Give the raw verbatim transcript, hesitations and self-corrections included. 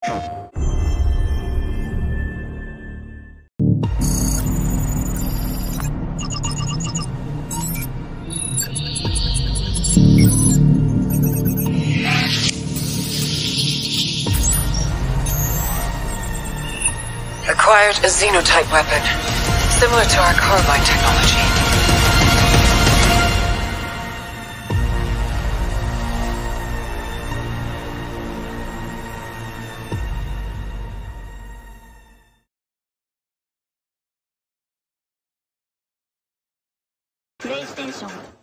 Acquired a Xenotype weapon, similar to our Carbine technology. PlayStation